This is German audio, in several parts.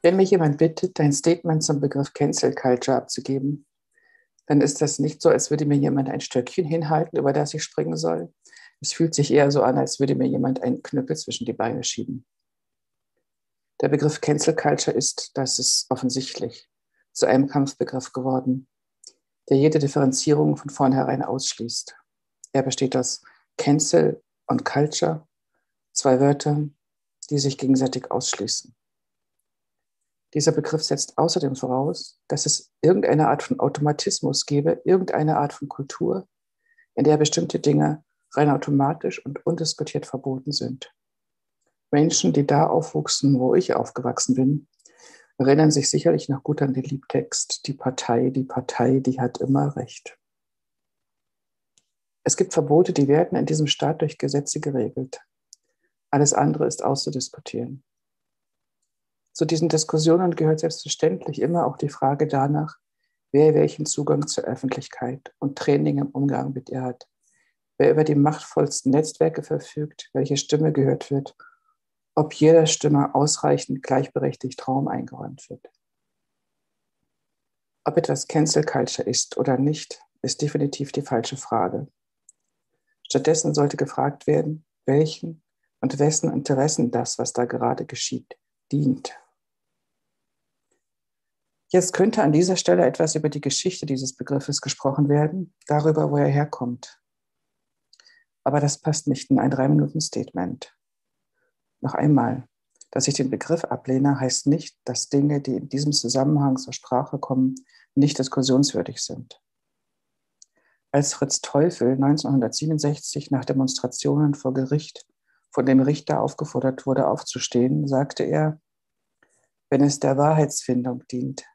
Wenn mich jemand bittet, ein Statement zum Begriff Cancel Culture abzugeben, dann ist das nicht so, als würde mir jemand ein Stöckchen hinhalten, über das ich springen soll. Es fühlt sich eher so an, als würde mir jemand einen Knüppel zwischen die Beine schieben. Der Begriff Cancel Culture ist, das ist offensichtlich, zu einem Kampfbegriff geworden, der jede Differenzierung von vornherein ausschließt. Er besteht aus Cancel und Culture, zwei Wörter, die sich gegenseitig ausschließen. Dieser Begriff setzt außerdem voraus, dass es irgendeine Art von Automatismus gäbe, irgendeine Art von Kultur, in der bestimmte Dinge rein automatisch und undiskutiert verboten sind. Menschen, die da aufwuchsen, wo ich aufgewachsen bin, erinnern sich sicherlich noch gut an den Liedtext, die Partei, die hat immer Recht. Es gibt Verbote, die werden in diesem Staat durch Gesetze geregelt. Alles andere ist auszudiskutieren. Zu diesen Diskussionen gehört selbstverständlich immer auch die Frage danach, wer welchen Zugang zur Öffentlichkeit und Training im Umgang mit ihr hat, wer über die machtvollsten Netzwerke verfügt, welche Stimme gehört wird, ob jeder Stimme ausreichend gleichberechtigt Raum eingeräumt wird. Ob etwas Cancel Culture ist oder nicht, ist definitiv die falsche Frage. Stattdessen sollte gefragt werden, welchen und wessen Interessen das, was da gerade geschieht, dient. Jetzt könnte an dieser Stelle etwas über die Geschichte dieses Begriffes gesprochen werden, darüber, wo er herkommt. Aber das passt nicht in ein 3-Minuten-Statement. Noch einmal, dass ich den Begriff ablehne, heißt nicht, dass Dinge, die in diesem Zusammenhang zur Sprache kommen, nicht diskussionswürdig sind. Als Fritz Teufel 1967 nach Demonstrationen vor Gericht von dem Richter aufgefordert wurde, aufzustehen, sagte er, wenn es der Wahrheitsfindung dient.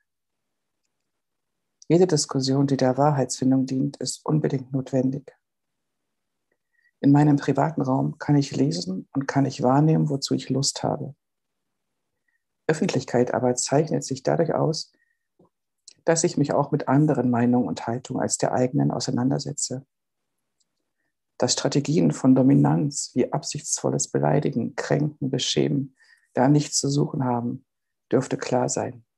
Jede Diskussion, die der Wahrheitsfindung dient, ist unbedingt notwendig. In meinem privaten Raum kann ich lesen und kann ich wahrnehmen, wozu ich Lust habe. Öffentlichkeit aber zeichnet sich dadurch aus, dass ich mich auch mit anderen Meinungen und Haltungen als der eigenen auseinandersetze. Dass Strategien von Dominanz wie absichtsvolles Beleidigen, Kränken, Beschämen da nichts zu suchen haben, dürfte klar sein.